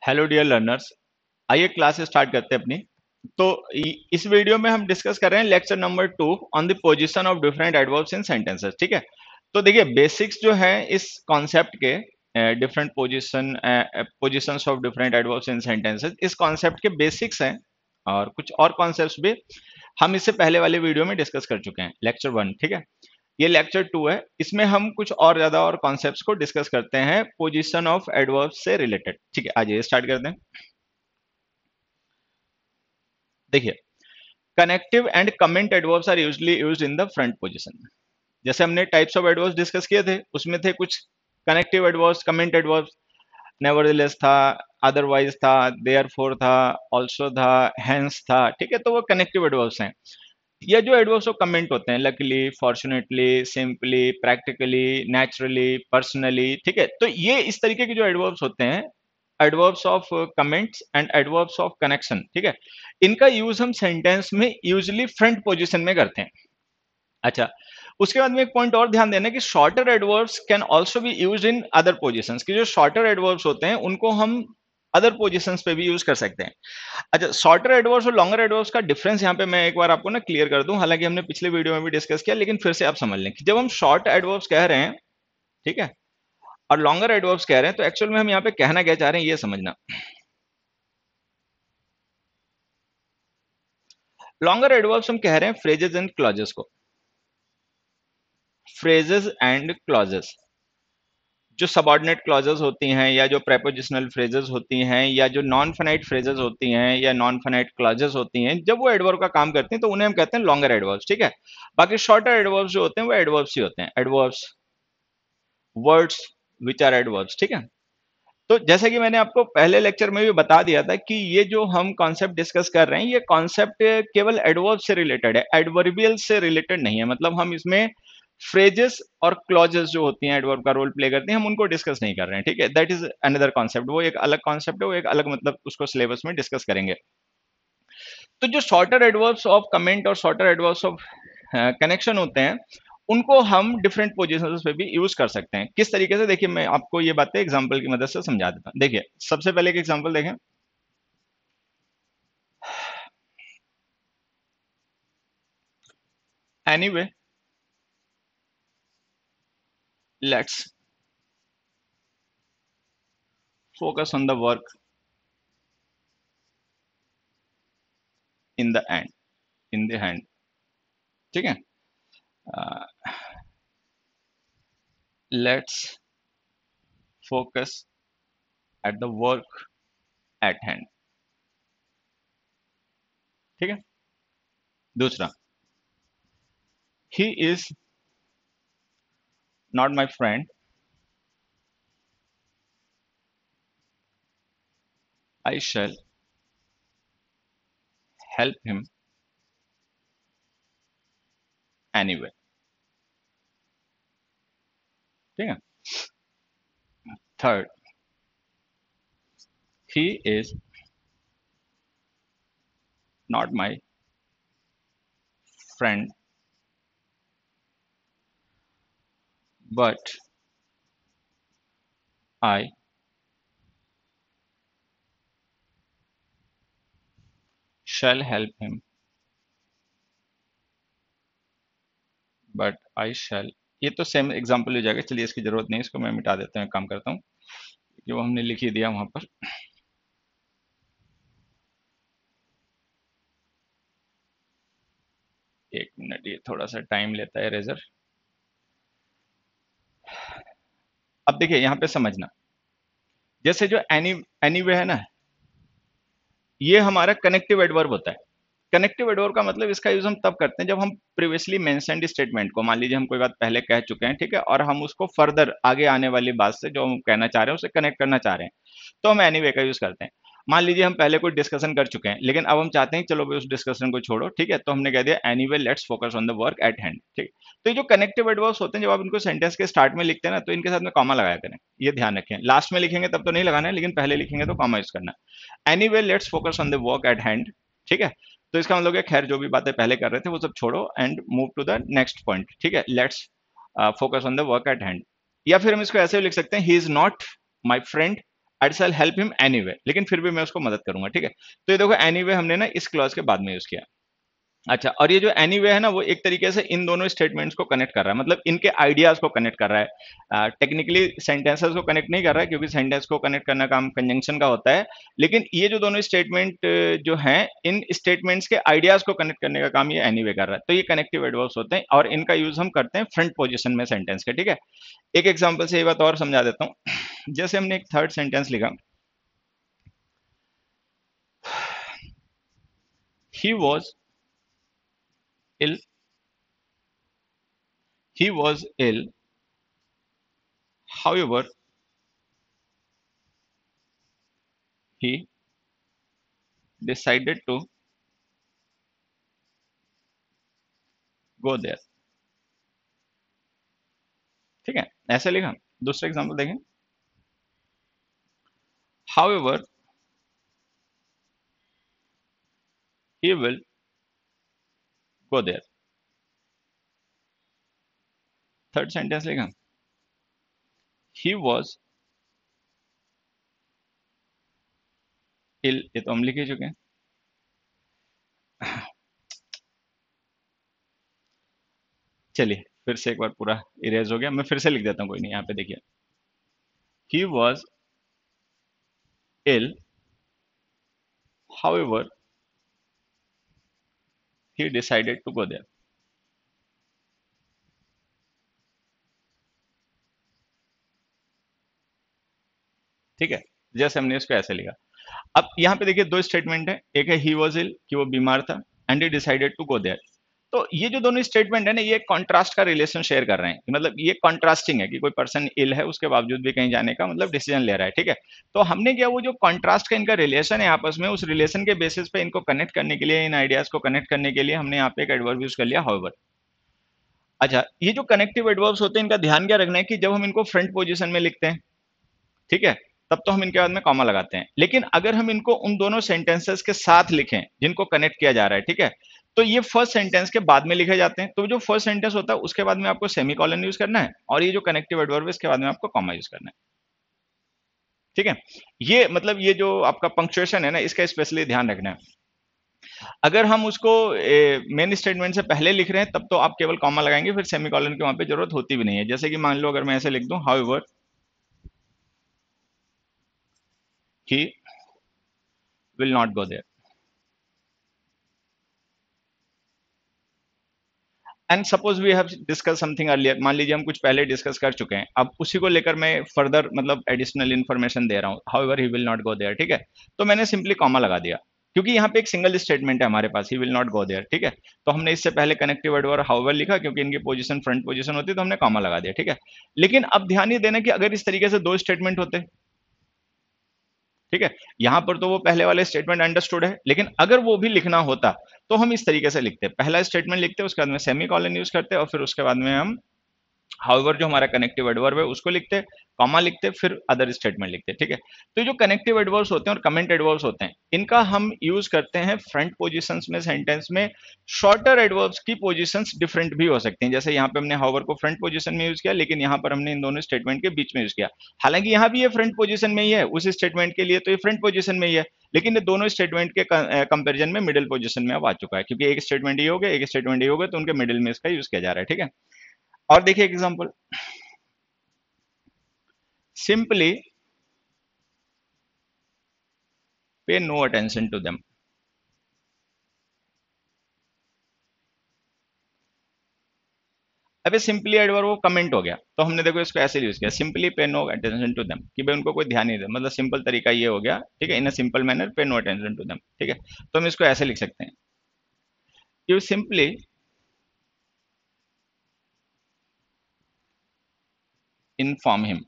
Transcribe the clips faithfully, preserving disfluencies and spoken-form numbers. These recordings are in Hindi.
हेलो डियर लर्नर्स, आइए क्लास स्टार्ट करते हैं अपनी। तो इ- इस वीडियो में हम डिस्कस कर रहे हैं lecture number two on the position of different adverbs in sentences. ठीक है, तो देखिए बेसिक्स जो है इस कॉन्सेप्ट के, different position positions of different adverbs in sentences, इस कॉन्सेप्ट के बेसिक्स हैं। और कुछ और कॉन्सेप्ट्स भी हम इससे पहले वाले वीडियो में डिस्कस कर चुके हैं, लेक्चर वन। ठीक है, ये लेक्चर टू है, इसमें हम कुछ और ज्यादा और कॉन्सेप्ट्स को डिस्कस करते हैं पोजीशन ऑफ एडवर्ब्स से रिलेटेड। ठीक है, आज ये स्टार्ट करते हैं। देखिए, connective and comment adverbs are usually used in the front position. जैसे हमने टाइप्स ऑफ एडवर्ब्स डिस्कस किए थे, उसमें थे कुछ connective adverbs, comment adverbs. Nevertheless था, अदरवाइज था, देयरफॉर था, आल्सो था, हेंस था। ठीक है, तो वो कनेक्टिव एडवर्ब्स हैं। ये जो एडवर्ब्स ऑफ कमेंट होते हैं, luckily, fortunately, simply, practically, naturally, personally. ठीक है, तो ये इस तरीके के जो एडवर्ब्स होते हैं, adverbs of comments and adverbs of connection. ठीक है, इनका यूज हम सेंटेंस में यूजुअली फ्रंट पोजीशन में करते हैं। अच्छा, उसके बाद में एक पॉइंट और ध्यान देना कि shorter adverbs can also be used in other positions, कि जो शॉर्टर एडवर्ब्स होते हैं उनको हम अदर पोजीशंस पे भी यूज कर सकते हैं। अच्छा, शॉर्टर एडवर्ब्स और लॉन्गर एडवर्ब्स का डिफरेंस यहाँ पे मैं एक बार आपको ना क्लियर कर दूं, हालांकि हमने पिछले वीडियो में भी डिस्कस किया, लेकिन फिर से आप समझ लें कि जब हम शॉर्ट एडवर्ब्स कह रहे हैं, ठीक है, और लॉन्गर एडवर्ब्स कह रहे हैं, तो एक्चुअल में हम यहाँ पे कहना क्या चाह रहे हैं ये समझना। लॉन्गर एडवर्ब्स हम कह रहे हैं फ्रेजेस एंड क्लॉजेस को, फ्रेजेस एंड क्लॉजेस। जो सबऑर्डिनेट क्लॉजेस होती हैं, या जो प्रेपोजिशनल फ्रेजेस होती हैं, या जो नॉन फाइनाइट फ्रेजेस होती हैं, या नॉन फाइनाइट क्लॉजेस होती हैं, जब वो एडवर्ब का काम करती हैं तो उन्हें हम कहते हैं लॉन्गर एडवर्ब्स। ठीक है, बाकी शॉर्टर एडवर्ब्स जो होते हैं वो एडवर्ब्स ही होते हैं, adverbs, words which are adverbs. ठीक है, तो जैसे कि मैंने आपको पहले लेक्चर में भी बता दिया था कि ये जो हम कॉन्सेप्ट डिस्कस कर रहे हैं, ये कॉन्सेप्ट केवल एडवर्ब से रिलेटेड है, एडवर्बियल से रिलेटेड नहीं है। मतलब हम इसमें फ्रेजेस और क्लॉजेस जो होती हैं, एडवर्ब का रोल प्ले करती हैं, हम उनको डिस्कस नहीं कर रहे हैं। ठीक है, दैट इज अनदर कॉन्सेप्ट, वो एक अलग कॉन्सेप्ट है, वो एक अलग, मतलब उसको सिलेबस में डिस्कस करेंगे। तो जो शॉर्टर एडवर्ब्स ऑफ कमेंट और शॉर्टर एडवर्ब्स ऑफ कनेक्शन होते हैं, उनको हम डिफरेंट पोजीशंस पे भी यूज कर सकते हैं। किस तरीके से, देखिए मैं आपको ये बातें एग्जांपल की मदद से समझा देता हूं। देखिए, सबसे पहले एक एग्जांपल देखें। Anyway, let's focus on the work in the end, in the hand. ठीक है, let's focus at the work at hand. ठीक है, दूसरा, he is not my friend, I shall help him anyway. ठीक है, third, he is not my friend, but I shall help him, but I shall। ये तो सेम एग्जांपल हो जाएगा, चलिए इसकी जरूरत नहीं, इसको मैं मिटा देता हूँ, काम करता हूँ, कि वो हमने लिख ही दिया वहां पर। एक मिनट, ये थोड़ा सा टाइम लेता है रेजर। अब देखिए यहाँ पे समझना, जैसे जो एनी एनीवे है ना, ये हमारा कनेक्टिव एडवर्ब होता है। कनेक्टिव एडवर्ब का मतलब, इसका यूज हम तब करते हैं जब हम प्रीवियसली मेंशन्ड स्टेटमेंट को, मान लीजिए हम कोई बात पहले कह चुके हैं, ठीक है, और हम उसको फर्दर आगे आने वाली बात से जो हम कहना चाह रहे हैं उसे कनेक्ट करना चाह रहे हैं, तो हम एनीवे का यूज करते हैं। मान लीजिए हम पहले कोई डिस्कशन कर चुके हैं, लेकिन अब हम चाहते हैं चलो भाई उस डिस्कशन को छोड़ो, ठीक है, तो हमने कह दिया anyway let's focus on the work at hand. ठीक, तो ये जो कनेक्टिव एडवर्ब्स होते हैं, जब आप इनको सेंटेंस के स्टार्ट में लिखते हैं ना, तो इनके साथ में कॉमा लगाया करें, ये ध्यान रखें। लास्ट में लिखेंगे तब तो नहीं लगाना है, लेकिन पहले लिखेंगे तो कॉमा यूज करना। Anyway let's focus on the work at hand. ठीक है, तो इसका मतलब है खैर जो भी बातें पहले कर रहे थे वो सब छोड़ो and move to the next point. ठीक है, let's focus on the work at hand. या फिर हम इसको ऐसे भी लिख सकते हैं, he is not my friend, I shall help him anyway, लेकिन फिर भी मैं उसको मदद करूंगा, ठीक है। तो ये देखो एनीवे हमने ना इस क्लॉज के बाद में यूज किया। अच्छा, और ये जो एनीवे है ना वो एक तरीके से इन दोनों स्टेटमेंट्स को कनेक्ट कर रहा है, मतलब इनके आइडियाज को कनेक्ट कर रहा है। टेक्निकली सेंटेंसेस को कनेक्ट नहीं कर रहा है क्योंकि सेंटेंस को कनेक्ट करना काम कंजंक्शन का होता है, लेकिन ये जो दोनों स्टेटमेंट जो हैं इन स्टेटमेंट्स के आइडियाज को कनेक्ट करने का काम ये एनीवे कर रहा है। तो ये कनेक्टिव एडवर्ब्स होते हैं और इनका यूज हम करते हैं फ्रंट पोजिशन में सेंटेंस के, ठीक है। एक एग्जाम्पल से ये बात और समझा देता हूँ। जैसे हमने एक थर्ड सेंटेंस लिखा, he was ill, he was ill, however he decided to go there, ठीक है, ऐसे लिखा। दूसरा एग्जांपल देखें, however he will go there। Third sentence लिखा, he was ill, ये तो हम लिख ही चुके हैं। चलिए फिर से एक बार पूरा इरेज हो गया, मैं फिर से लिख देता हूँ, कोई नहीं। यहाँ पे देखिए, he was ill, however he decided to go there। ठीक है, जैसे हमने इसको ऐसे लिखा। अब यहाँ पे देखिए दो स्टेटमेंट है, एक है ही वॉज इल कि वो बीमार था, and he decided to go there. तो ये जो दोनों स्टेटमेंट है ना ये कॉन्ट्रास्ट का रिलेशन शेयर कर रहे हैं, मतलब ये कॉन्ट्रास्टिंग है कि कोई पर्सन इल है उसके बावजूद भी कहीं जाने का मतलब डिसीजन ले रहा है, ठीक है। तो हमने क्या वो जो कॉन्ट्रास्ट का इनका रिलेशन है आपस में, उस रिलेशन के बेसिस पे इनको कनेक्ट करने के लिए, इन आइडियाज को कनेक्ट करने के लिए हमने यहाँ पे एक एडवर्ब यूज कर लिया, हाउएवर। अच्छा, ये जो कनेक्टिव एडवर्ब्स होते हैं इनका ध्यान क्या रखना है कि जब हम इनको फ्रंट पोजिशन में लिखते हैं, ठीक है, तब तो हम इनके बाद में कॉमा लगाते हैं, लेकिन अगर हम इनको उन दोनों सेंटेंसेस के साथ लिखें जिनको कनेक्ट किया जा रहा है, ठीक है, तो ये फर्स्ट सेंटेंस के बाद में लिखे जाते हैं। तो जो फर्स्ट सेंटेंस होता है उसके बाद में आपको सेमी कॉलन यूज करना है, और ये जो कनेक्टिव एडवर्ब है इसके बाद में आपको कॉमा यूज करना है, ठीक है। ये मतलब ये जो आपका पंक्चुएशन है ना इसका स्पेशली ध्यान रखना है। अगर हम उसको मेन स्टेटमेंट से पहले लिख रहे हैं तब तो आप केवल कॉमा लगाएंगे, फिर सेमी कॉलन की वहां पे जरूरत होती भी नहीं है। जैसे कि मान लो अगर मैं ऐसे लिख दूं, however he will not go there, and suppose we have discuss something earlier, मान लीजिए हम कुछ पहले डिस्कस कर चुके हैं, अब उसी को लेकर मैं फर्दर मतलब एडिशनल इन्फॉर्मेशन दे रहा हूँ, however he will not go there, ठीक है। तो मैंने सिंपली कॉमा लगा दिया क्योंकि यहाँ पे एक सिंगल स्टेटमेंट है हमारे पास, he will not go there, ठीक है। तो हमने इससे पहले कनेक्टिव एडवर्ब हाउएवर लिखा क्योंकि इनकी पोजीशन फ्रंट पोजीशन होती है, तो हमने कॉमा लगा दिया, ठीक है। लेकिन अब ध्यान ये देना कि अगर इस तरीके से दो स्टेटमेंट होते, ठीक है, यहां पर तो वो पहले वाले स्टेटमेंट अंडरस्टूड है, लेकिन अगर वो भी लिखना होता तो हम इस तरीके से लिखते, पहला स्टेटमेंट लिखते उसके बाद में सेमी कॉलन यूज करते और फिर उसके बाद में हम हाउएवर जो हमारा कनेक्टिव एडवर्ब है उसको लिखते, कॉमा लिखते, फिर अदर स्टेटमेंट लिखते, ठीक है। तो जो कनेक्टिव एडवर्ब्स होते हैं और कमेंट एडवर्ब्स होते हैं इनका हम यूज करते हैं फ्रंट पोजीशंस में सेंटेंस में। शॉर्टर एडवर्ब्स की पोजीशंस डिफरेंट भी हो सकती हैं, जैसे यहाँ पे हमने हाउएवर को फ्रंट पोजीशन में यूज किया, लेकिन यहाँ पर हमने इन दोनों स्टेटमेंट के बीच में यूज किया। हालांकि यहाँ भी ये फ्रंट पोजीशन में ही है, उस स्टेटमेंट के लिए तो ये फ्रंट पोजीशन में ही है, लेकिन ये दोनों स्टेटमेंट के कंपेरिजन में मिडिल पोजीशन में अब आ चुका है, क्योंकि एक स्टेटमेंट ये हो गया, एक स्टेटमेंट ये हो गया, तो उनके मिडिल में इसका यूज किया जा रहा है, ठीक है। और देखिए example, simply pay no attention to them। अबे सिंपली एडवर्ब वो कमेंट हो गया, तो हमने देखो इसको ऐसे यूज किया, सिंपली पे नो अटेंशन टू देम, कि भाई उनको कोई ध्यान नहीं दे, मतलब सिंपल तरीका ये हो गया, ठीक है, in a simple manner pay no attention to them, ठीक है। तो हम इसको ऐसे लिख सकते हैं, you simply inform him,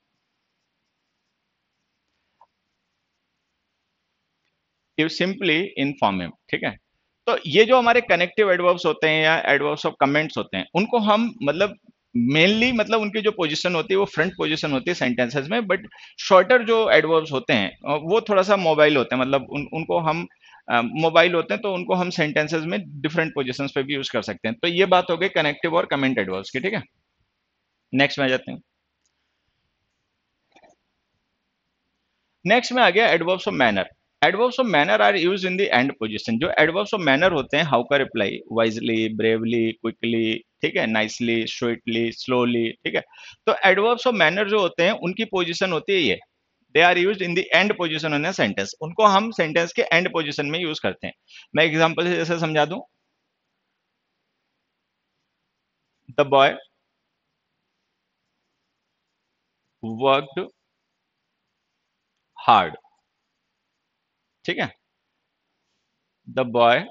you simply inform him, ठीक है। तो ये जो हमारे कनेक्टिव एडवर्ब्स होते हैं या एडवर्ब्स ऑफ कमेंट्स होते हैं उनको हम मतलब मेनली मतलब उनकी जो पोजीशन होती है वो फ्रंट पोजीशन होती है सेंटेंसेस में, बट शॉर्टर जो एडवर्ब्स होते हैं अ, वो थोड़ा सा मोबाइल होते हैं, मतलब उन, उनको हम मोबाइल होते हैं तो उनको हम सेंटेंसेस में डिफरेंट पोजीशंस पे भी यूज कर सकते हैं। तो ये बात हो गई कनेक्टिव और कमेंट एडवर्ब्स की, ठीक है। नेक्स्ट में आ जाते हैं। नेक्स्ट में आ गया adverbs of manner. Adverbs of manner are use in the end position. जो एडवर्ब्स ऑफ मैनर होते हैं, हाउ का रिप्लाई, वाइजली, ब्रेवली, क्विकली, ठीक है, नाइसली, स्वीटली, स्लोली, ठीक है। तो एडवर्ब्स ऑफ मैनर जो होते हैं उनकी पोजीशन होती है ये, they are use in the end position in sentence. उनको हम सेंटेंस के एंड पोजीशन में यूज करते हैं। मैं एग्जांपल से जैसे समझा दूं, द बॉय वर्कड हार्ड, ठीक है। The boy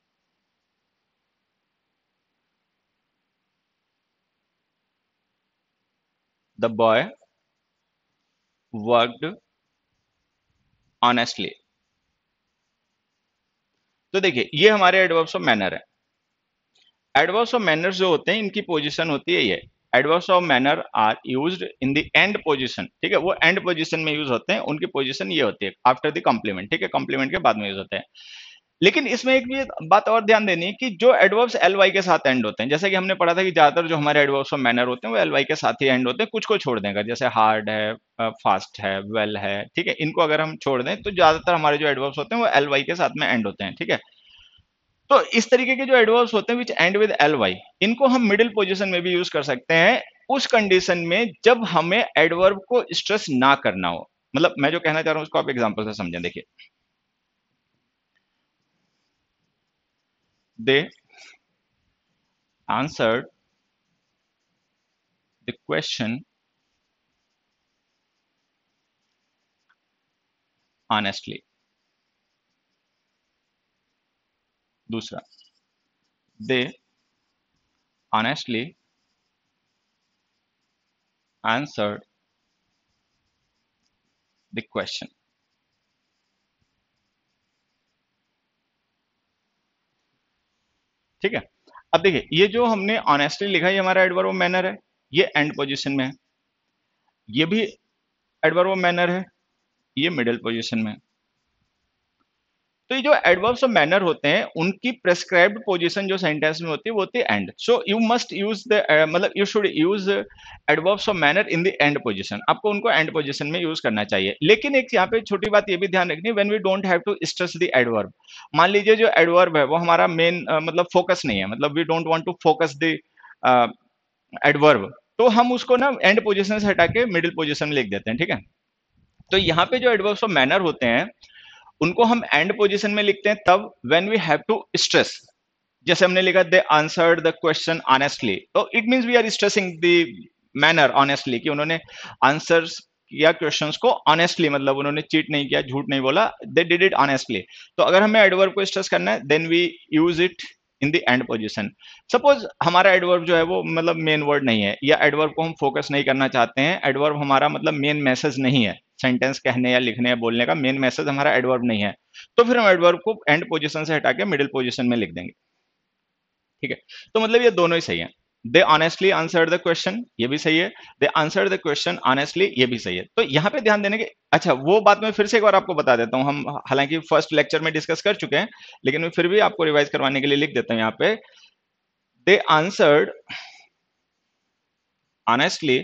the boy worked honestly. तो देखिए ये हमारे एडवर्ब्स ऑफ मैनर है। एडवर्ब्स ऑफ मैनर जो होते हैं इनकी पोजीशन होती है ये, adverbs of manner are used in the end position, ठीक है। वो एंड पोजीशन में यूज होते हैं, उनकी पोजीशन ये होती है आफ्टर द कॉम्प्लीमेंट, ठीक है, कॉम्प्लीमेंट के बाद में यूज होते हैं। लेकिन इसमें एक भी बात और ध्यान देनी है कि जो एडवर्ब्स एल वाई के साथ एंड होते हैं, जैसे कि हमने पढ़ा था कि ज्यादातर जो हमारे एडवर्ब्स ऑफ मैनर होते हैं वो एल वाई के साथ ही एंड होते हैं, कुछ को छोड़ देगा, जैसे हार्ड है, फास्ट है, वेल है, ठीक है, इनको अगर हम छोड़ दें तो ज्यादातर हमारे जो एडवर्ब्स होते हैं वो एल वाई के साथ में एंड होते हैं, ठीक है। तो इस तरीके के जो एडवर्ब्स होते हैं which end with L Y, इनको हम मिडिल पोजीशन में भी यूज कर सकते हैं, उस कंडीशन में जब हमें एडवर्ब को स्ट्रेस ना करना हो। मतलब मैं जो कहना चाह रहा हूं उसको आप एग्जांपल से समझें। देखिए, they answered the question honestly. दूसरा, they honestly answered the question. ठीक है। अब देखिए ये जो हमने ऑनेस्टली लिखा है ये हमारा एडवर्ब ऑफ मैनर है, ये एंड पोजीशन में है। ये भी एडवर्ब ऑफ मैनर है, ये मिडिल पोजीशन में है। तो ये जो एडवर्ब्स ऑफ मैनर होते हैं उनकी प्रेस्क्राइब्ड पोजीशन जो सेंटेंस में होती है वो होती है end. So you must use the, मतलब you should use adverbs of manner in the end position. आपको उनको एंड पोजीशन में यूज करना चाहिए। लेकिन एक यहाँ पे छोटी बात ये भी ध्यान रखनी, when we don't have to stress the adverb. मान लीजिए जो एडवर्ब है वो हमारा मेन uh, मतलब फोकस नहीं है, मतलब we don't want to focus the adverb, तो हम उसको ना एंड पोजीशन से हटा के मिडिल पोजीशन में लिख देते हैं, ठीक है। तो यहाँ पे जो एडवर्ब्स ऑफ मैनर होते हैं उनको हम एंड पोजीशन में लिखते हैं तब when we have to stress. जैसे हमने लिखा they answered the question honestly, तो it means we are stressing the manner honestly, कि उन्होंने आंसर्स किया क्वेश्चंस को ऑनेस्टली, मतलब उन्होंने चीट नहीं किया, झूठ नहीं बोला, दे डिड इट ऑनेस्टली। तो अगर हमें एडवर्ब को स्ट्रेस करना है then we use it in the end position. Suppose हमारा एडवर्ब जो है वो मतलब मेन वर्ड नहीं है, या एडवर्ब को हम फोकस नहीं करना चाहते हैं, एडवर्ब हमारा मतलब मेन मैसेज नहीं है, सेंटेंस कहने या लिखने या बोलने का मेन मैसेज हमारा एडवर्ब नहीं है, तो फिर हम एडवर्ब को एंड पोजीशन से हटा के मिडिल पोजीशन में लिख देंगे, ठीक है। तो मतलब ये दोनों ही सही है। They honestly answered the question, ये भी सही है। They answered the question honestly, ये भी सही है। तो यहाँ पे ध्यान देने के, अच्छा वो बात मैं फिर से एक बार आपको बता देता हूँ, हम हालांकि फर्स्ट लेक्चर में डिस्कस कर चुके हैं, लेकिन मैं फिर भी आपको रिवाइज करवाने के लिए लिख देता हूँ यहाँ पे, they answered honestly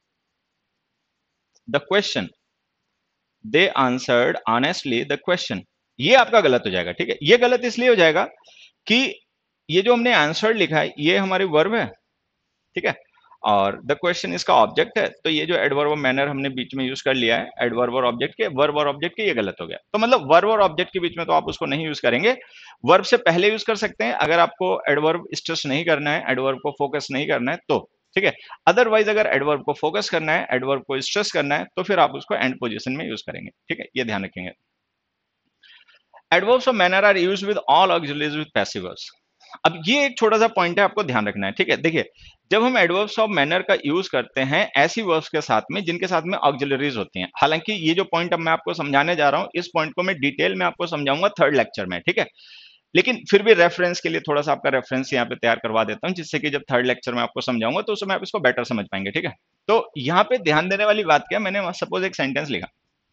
the question, they answered honestly the question. ये आपका गलत हो जाएगा, ठीक है। ये गलत इसलिए हो जाएगा कि ये जो हमने आंसर्ड लिखा है ये हमारी वर्ब है, ठीक है, और द क्वेश्चन इसका ऑब्जेक्ट है। तो ये जो एडवर्ब और मैनर हमने बीच में यूज कर लिया है एडवर्ब और ऑब्जेक्ट के, वर्ब और ऑब्जेक्ट के, ये गलत हो गया। तो मतलब वर्ब और ऑब्जेक्ट के बीच में तो आप उसको नहीं यूज करेंगे, वर्ब से पहले यूज कर सकते हैं अगर आपको एडवर्ब स्ट्रेस नहीं करना है, एडवर्ब को फोकस नहीं करना है तो, ठीक है। अदरवाइज अगर एडवर्ब को फोकस करना है, एडवर्ब को स्ट्रेस करना है, तो फिर आप उसको एंड पोजीशन में यूज करेंगे, ठीक है, ये ध्यान रखेंगे। Adverbs of manner are used with all auxiliaries with passive verbs. अब ये एक छोटा सा पॉइंट है, आपको ध्यान रखना है, ठीक है। देखिए जब हम एडवर्ब्स ऑफ मैनर का यूज करते हैं ऐसी वर्ब्स के साथ में जिनके साथ में ऑक्सिलरीज होती हैं, हालांकि ये जो पॉइंट अब मैं आपको समझाने जा रहा हूं इस पॉइंट को मैं डिटेल में आपको समझाऊंगा थर्ड लेक्चर में, ठीक है। लेकिन फिर भी रेफरेंस के लिए थोड़ा सा आपका रेफरेंस यहाँ पे तैयार करवा देता हूँ, जिससे कि जब थर्ड लेक्चर में आपको समझाऊंगा तो उसमें आप इसको बेटर समझ पाएंगे, ठीक है। तो यहाँ पे ध्यान देने वाली बात क्या, मैंने सपोज एक सेंटेंस लिखा,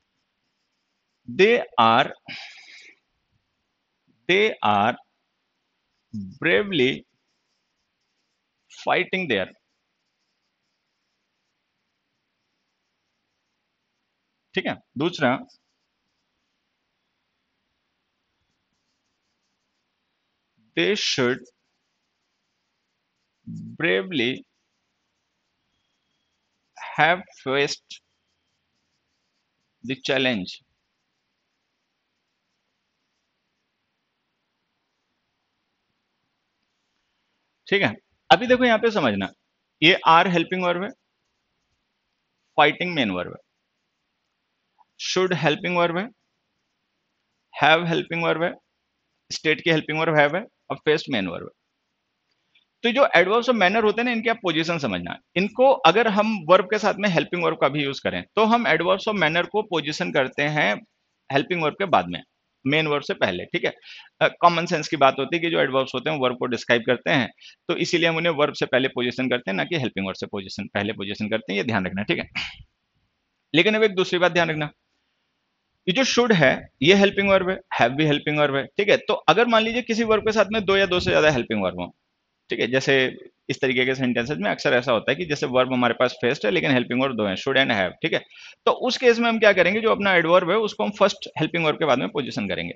they are they are bravely fighting there, ठीक है। दूसरा, they should bravely have faced the challenge. ठीक है। अभी देखो यहां पे समझना, ये आर हेल्पिंग वर्ब है, फाइटिंग मेन वर्ब है, शुड हेल्पिंग वर्ब है, हैव हेल्पिंग वर्ब है, स्टेट की हेल्पिंग वर्ब हैव है, और फेस्ट मेन वर्ब है। तो जो एडवर्ब्स ऑफ मैनर होते हैं ना, इनकी आप पोजीशन समझना। इनको अगर हम वर्ब के साथ में हेल्पिंग वर्ब का भी यूज करें तो हम एडवर्ब्स ऑफ मैनर को पोजीशन करते हैं हेल्पिंग वर्ब के बाद में, मेन वर्ब से पहले। ठीक है। कॉमन uh, सेंस की बात होती है कि जो एडवर्ब्स होते हैं वर्ब को डिस्क्राइब करते हैं, तो इसीलिए हम उन्हें वर्ब से पहले पोजीशन करते हैं, ना कि हेल्पिंग वर्ब से पोजीशन पहले पोजीशन करते हैं। ये ध्यान रखना, ठीक है। लेकिन अब एक दूसरी बात ध्यान रखना, ये जो शुड है ये हेल्पिंग वर्ब है, हैव भी हेल्पिंग वर्ब है। ठीक है। तो अगर मान लीजिए किसी वर्ब के साथ में दो या दो से ज्यादा हेल्पिंग वर्ब हो, ठीक है, जैसे इस तरीके के सेंटेंसेस में अक्सर ऐसा होता है कि जैसे वर्ब हमारे पास फेस्ट है लेकिन हेल्पिंग वर्ब दो है, शुड एंड हैव। ठीक है। तो उस केस में हम क्या करेंगे, जो अपना एडवर्ब है उसको हम फर्स्ट हेल्पिंग वर्ब के बाद में पोजीशन करेंगे।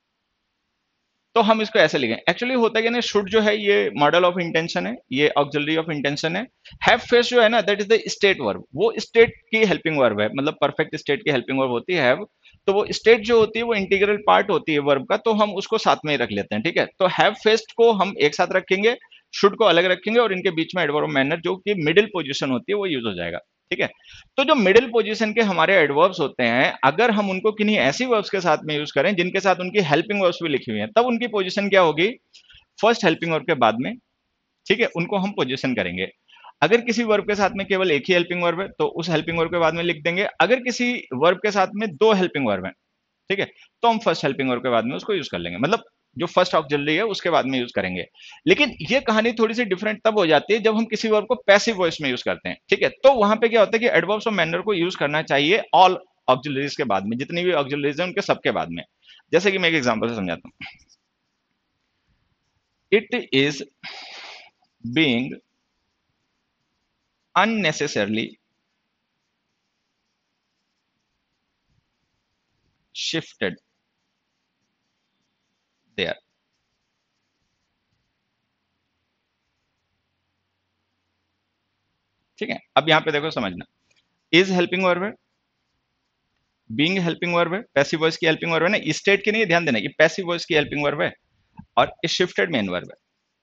तो हम इसको ऐसे लिखें, एक्चुअली होता है कि ना, शुड जो है ये मॉडल ऑफ इंटेंशन है, ये ऑक्सिलरी ऑफ इंटेंशन है। हैव फेस्ट जो है ना, that is the state verb, वो स्टेट की हेल्पिंग वर्ब है, मतलब परफेक्ट स्टेट की हेल्पिंग वर्ब होती है हैव। तो वो स्टेट जो होती है वो इंटीग्रल पार्ट होती है वर्ब का, तो हम उसको साथ में ही रख लेते हैं। ठीक है। तो हैव फेस्ट को हम एक साथ रखेंगे, शुड को अलग रखेंगे, और इनके बीच में एडवर्ब मैनर जो कि मिडिल पोजीशन होती है वो यूज हो जाएगा। ठीक है। तो जो मिडिल पोजीशन के हमारे एडवर्ब्स होते हैं, अगर हम उनको किन्हीं ऐसी वर्ब्स के साथ में यूज करें जिनके साथ उनकी हेल्पिंग वर्ब्स भी लिखी हुई हैं, तब उनकी पोजीशन क्या होगी, फर्स्ट हेल्पिंग वर्ब के बाद में। ठीक है, उनको हम पोजीशन करेंगे। अगर किसी वर्ब के साथ में केवल एक ही हेल्पिंग वर्ब है तो उस हेल्पिंग वर्ब के बाद में लिख देंगे। अगर किसी वर्ब के साथ में दो हेल्पिंग वर्ब है, ठीक है, तो हम फर्स्ट हेल्पिंग वर्ब के बाद में उसको यूज कर लेंगे, मतलब जो फर्स्ट ऑक्सिलरी है उसके बाद में यूज करेंगे। लेकिन ये कहानी थोड़ी सी डिफरेंट तब हो जाती है जब हम किसी वर्ब को पैसिव वॉइस में यूज करते हैं। ठीक है। तो वहां पे क्या होता है कि एडवर्ब्स ऑफ मैनर को यूज करना चाहिए ऑल ऑक्सिलरीज के बाद में, जितनी भी ऑक्सिलरीज है उनके सबके बाद में। जैसे कि मैं एक एग्जांपल से समझाता हूं, it is being unnecessarily shifted there। ठीक है। अब यहां पे देखो समझना, इज हेल्पिंग वर्ब है, बीइंग हेल्पिंग वर्ब है, पैसिव वॉइस की हेल्पिंग वर्ब है ना, स्टेट की नहीं, ध्यान देना, ये पैसिव वॉइस की हेल्पिंग वर्ब है, और शिफ्टेड मेन वर्ब है।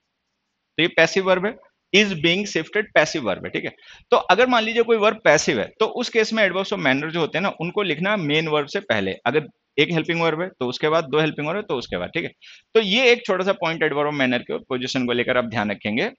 तो ये पैसिव वर्ब है, is being shifted passive verb है। ठीक है। तो अगर मान लीजिए कोई वर्ब पैसिव है तो उस केस में एडवर्ब्स ऑफ मैनर जो होते हैं ना, उनको लिखना मेन वर्ब से पहले। अगर एक हेल्पिंग वर्ब है तो उसके बाद, दो हेल्पिंग वर्ब है तो उसके बाद। ठीक है। तो ये एक छोटा सा पॉइंट एडवर्ब ऑफ मैनर के पोजीशन को लेकर आप ध्यान रखेंगे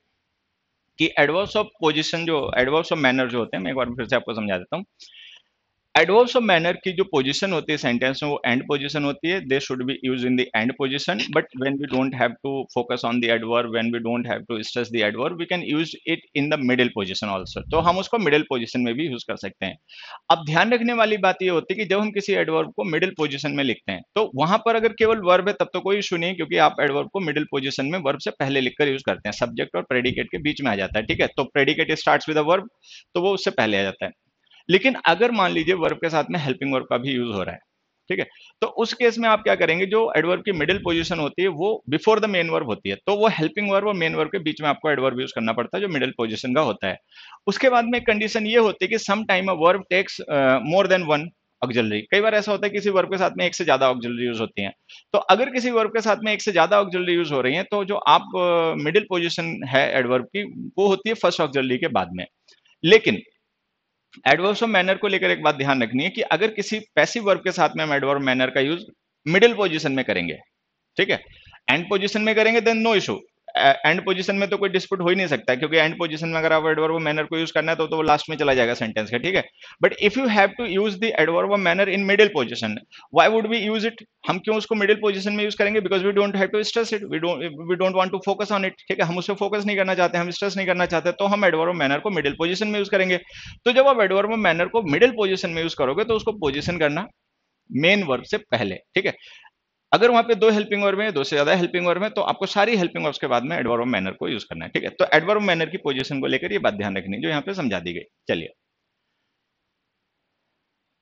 कि एडवर्ब्स ऑफ पोजीशन जो एडवर्ब्स ऑफ मैनर जो होते हैं, मैं एक बार फिर से आपको समझा देता हूँ। एडवर्ब्स ऑफ मैनर की जो पोजीशन होती है सेंटेंस में, वो एंड पोजीशन होती है। They should be use in the end position, but when we don't have to focus on the adverb, when we don't have to stress the adverb, we can use it in the middle position also. तो हम उसको मिडिल पोजीशन में भी यूज कर सकते हैं। अब ध्यान रखने वाली बात ये होती है कि जब हम किसी एडवर्ब को मिडिल पोजीशन में लिखते हैं तो वहां पर अगर केवल वर्ब है तब तो कोई इशू नहीं, क्योंकि आप एडवर्ब को मिडिल पोजीशन में वर्ब से पहले लिखकर यूज करते हैं, सब्जेक्ट और प्रेडिकेट के बीच में आ जाता है। ठीक है। तो predicate starts with a verb, तो वो उससे पहले आ जाता है। लेकिन अगर मान लीजिए वर्ब के साथ में हेल्पिंग वर्ब का भी यूज हो रहा है, ठीक है, तो उस केस में आप क्या करेंगे, जो एडवर्ब की मिडिल पोजीशन होती है वो बिफोर द मेन वर्ब होती है, तो वो हेल्पिंग वर्ब और मेन वर्ब के बीच में आपको एडवर्ब यूज करना पड़ता है जो मिडिल पोजीशन का होता है। उसके बाद में कंडीशन ये होती है कि some time a verb takes more than one auxiliary. कई बार ऐसा होता है किसी वर्ब के साथ में एक से ज्यादा ऑक्सिलरी यूज होती हैं। तो अगर किसी वर्ब के साथ में एक से ज्यादा ऑक्सिलरी यूज हो रही है तो जो आप मिडिल uh, पोजीशन है एडवर्ब की, वो होती है फर्स्ट ऑक्सिलरी के बाद में। लेकिन एडवर्ब्स ऑफ मैनर को लेकर एक बात ध्यान रखनी है कि अगर किसी पैसिव वर्ब के साथ में हम एडवर्ब मैनर का यूज मिडिल पोजीशन में करेंगे, ठीक है, एंड पोजीशन में करेंगे then no issue. End position में तो कोई डिस्प्यूट हो ही नहीं सकता, क्योंकि एंड पोजीशन में अगर आप एडवर्ब मैनर को यूज करना है तो, तो वो लास्ट में चला जाएगा सेंटेंस के। ठीक है। But if you have to use the adverb manner in middle position, why would we use it, हम क्यों उसको मिडिल पोजीशन में यूज करेंगे, because we don't have to stress it, we don't we don't want to focus on it. ठीक है। हम उस पर फोकस नहीं करना चाहते, हम स्ट्रेस नहीं करना चाहते, तो हम एडवर्ब मैनर को मिडिल पोजीशन में यूज करेंगे। तो जब आप एडवर्ब मैनर को मिडिल पोजीशन में यूज करोगे तो उसको पोजीशन करना मेन वर्ब से पहले। ठीक है। अगर वहां पे दो हेल्पिंग वर्ब है, दो से ज्यादा हेल्पिंग वर्ब है, तो आपको सारी हेल्पिंग वर्ब्स के बाद में एडवर्ब मैनर को यूज करना है। ठीक है। तो एडवर्ब मैनर की पोजीशन को लेकर ये बात ध्यान रखनी जो यहाँ पे समझा दी गई। चलिए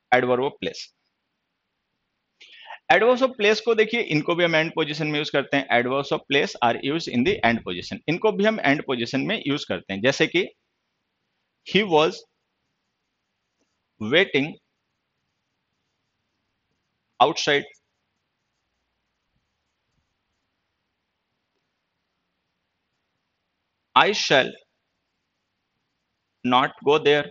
adverb of place. Adverbs of place को देखिए, इनको भी हम एंड पोजीशन में यूज करते हैं। Adverbs of place are use in the end position, इनको भी हम एंड पोजीशन में यूज करते हैं। जैसे कि he was waiting outside, I shall not go there.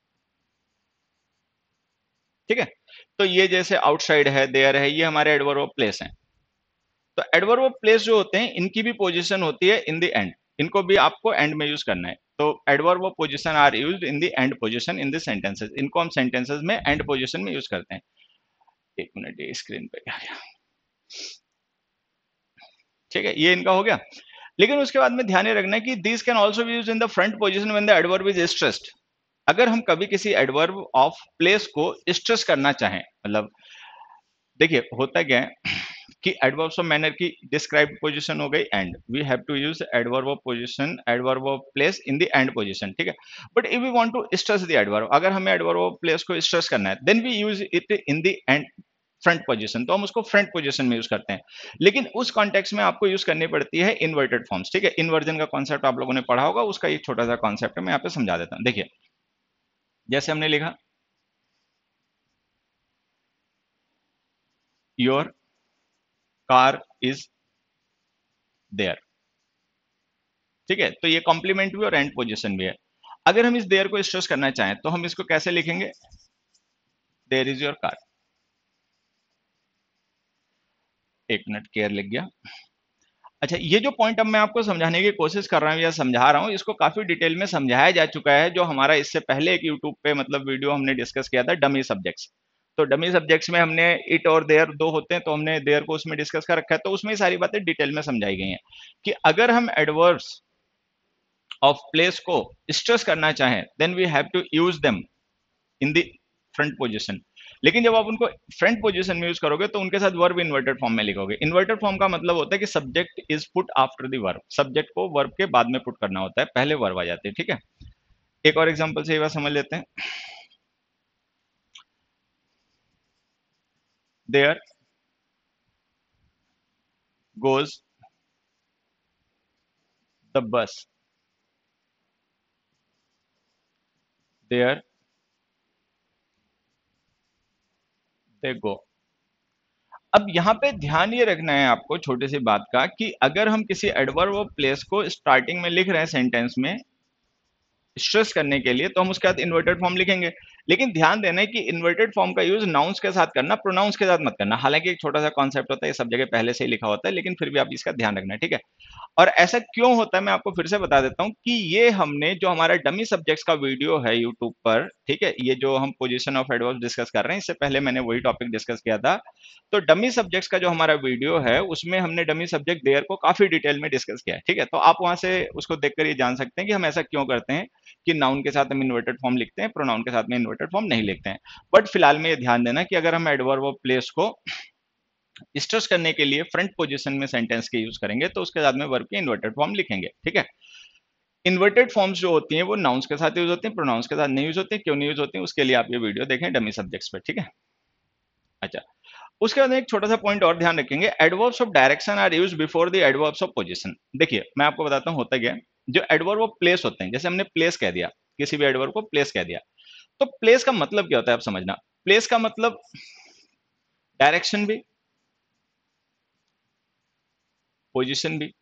ठीक है, तो ये जैसे आउटसाइड है, देयर है, ये हमारे एडवर्ब ऑफ प्लेस हैं। तो एडवर्ब ऑफ प्लेस जो होते हैं, इनकी भी पोजीशन होती है इन द एंड, इनको भी आपको एंड में यूज करना है। तो adverb of position are used in the end position in the sentences, इनको हम सेंटेंसेस में एंड पोजीशन में यूज करते हैं। एक मिनट, ये स्क्रीन पे आ गया। ठीक है, ये इनका हो गया। लेकिन उसके बाद में ध्यान ये रखना है कि this can also be used in the front position when the adverb is stressed. अगर हम कभी किसी एडवर्ब ऑफ प्लेस को स्ट्रेस करना चाहें, मतलब देखिए होता क्या है कि एडवर्ब्स ऑफ मैनर की डिस्क्राइब्ड पोजीशन हो गई end, we have to use adverb of position, adverb of place in the end position. ठीक है, but if we want to stress the adverb, अगर हमें एडवर्ब ऑफ प्लेस को स्ट्रेस करना है, then we use it in the end front position, तो हम उसको फ्रंट पोजीशन में यूज करते हैं। लेकिन उस कॉन्टेक्स्ट में आपको यूज करनी पड़ती है इन्वर्टेड फॉर्म्स। ठीक है, इन्वर्जन का कॉन्सेप्ट आप लोगों ने पढ़ा होगा, उसका एक छोटा सा कॉन्सेप्ट है, मैं यहाँ पे समझा देता हूँ। देखिए, जैसे हमने लिखा योर कार इज देयर। ठीक है, तो ये कॉम्प्लीमेंट भी और एंड पोजीशन भी है। अगर हम इस देयर को स्ट्रेस करना चाहें तो हम इसको कैसे लिखेंगे, देयर इज योर कार। एक मिनट, केयर लिख गया। अच्छा, ये जो पॉइंट अब मैं आपको समझाने की कोशिश कर रहा हूँ या समझा रहा हूँ, इसको काफी डिटेल में समझाया जा चुका है, जो हमारा इससे पहले एक यूट्यूब पे मतलब वीडियो हमने डिस्कस किया था, डमी सब्जेक्ट्स। तो डमी सब्जेक्ट्स में हमने इट और देयर दो होते हैं, तो हमने देयर को उसमें डिस्कस कर रखा है, तो उसमें सारी बातें डिटेल में समझाई गई हैं कि अगर हम एडवर्ब्स ऑफ प्लेस को स्ट्रेस करना चाहें, then we have to use them in the front position. लेकिन जब आप उनको फ्रंट पोजीशन में यूज करोगे तो उनके साथ वर्ब इन्वर्टेड फॉर्म में लिखोगे। इन्वर्टेड फॉर्म का मतलब होता है कि subject is put after the verb, subject को वर्ब के बाद में पुट करना होता है, पहले वर्ब आ जाती है। ठीक है, एक और एग्जांपल से ये बात समझ लेते हैं। There goes the bus, there they go. अब यहाँ पे ध्यान ये रखना है आपको छोटी सी बात का, कि अगर हम किसी एडवर्ब ऑफ प्लेस को स्टार्टिंग में लिख रहे हैं सेंटेंस में स्ट्रेस करने के लिए, तो हम उसके साथ इन्वर्टेड फॉर्म लिखेंगे। लेकिन ध्यान देना है कि इन्वर्टेड फॉर्म का यूज नाउंस के साथ करना, प्रोनाउंस के साथ मत करना। हालांकि एक छोटा सा कॉन्सेप्ट होता है, ये सब जगह पहले से ही लिखा होता है, लेकिन फिर भी आप इसका ध्यान रखना है। ठीक है, और ऐसा क्यों होता है मैं आपको फिर से बता देता हूं कि ये हमने जो हमारा डमी सब्जेक्ट्स का वीडियो है यूट्यूब पर, ठीक है, ये जो हम पोजीशन ऑफ एडवर्ब डिस्कस कर रहे हैं, इससे पहले मैंने वही टॉपिक डिस्कस किया था। तो डमी सब्जेक्ट्स का जो हमारा वीडियो है, उसमें हमने डमी सब्जेक्ट देयर को काफी डिटेल में डिस्कस किया है। ठीक है, तो आप वहां से उसको देखकर ये जान सकते हैं कि हम ऐसा क्यों करते हैं कि नाउन के साथ हम इन्वर्टेड फॉर्म लिखते हैं, प्रोनाउन के साथ में इन्वर्टेड फॉर्म नहीं लिखते हैं। बट फिलहाल में ये ध्यान देना कि अगर हम एडवर्ब ऑफ प्लेस को स्ट्रेस करने के लिए फ्रंट पोजीशन में सेंटेंस के यूज करेंगे, तो उसके साथ में वर्ब की इन्वर्टेड फॉर्म लिखेंगे। ठीक है, इन्वर्टेड फॉर्म्स जो होती हैं वो नाउंस के साथ यूज होती हैं, प्रोनाउंस के साथ नहीं यूज होती। क्यों नहीं यूज होती, उसके लिए आप ये वीडियो देखें डमी सब्जेक्ट्स पे। ठीक है, अच्छा, उसके बाद एक छोटा सा पॉइंट और ध्यान रखेंगे, adverbs of direction are used before the adverbs of position. देखिए, मैं आपको बताता हूँ होता क्या है। जो एडवर्ब ऑफ प्लेस होते हैं, जैसे हमने प्लेस कह दिया, किसी भी एडवर्ब को प्लेस कह दिया, तो प्लेस का मतलब क्या होता है आप समझना। प्लेस का मतलब डायरेक्शन भी, पोजीशन भी।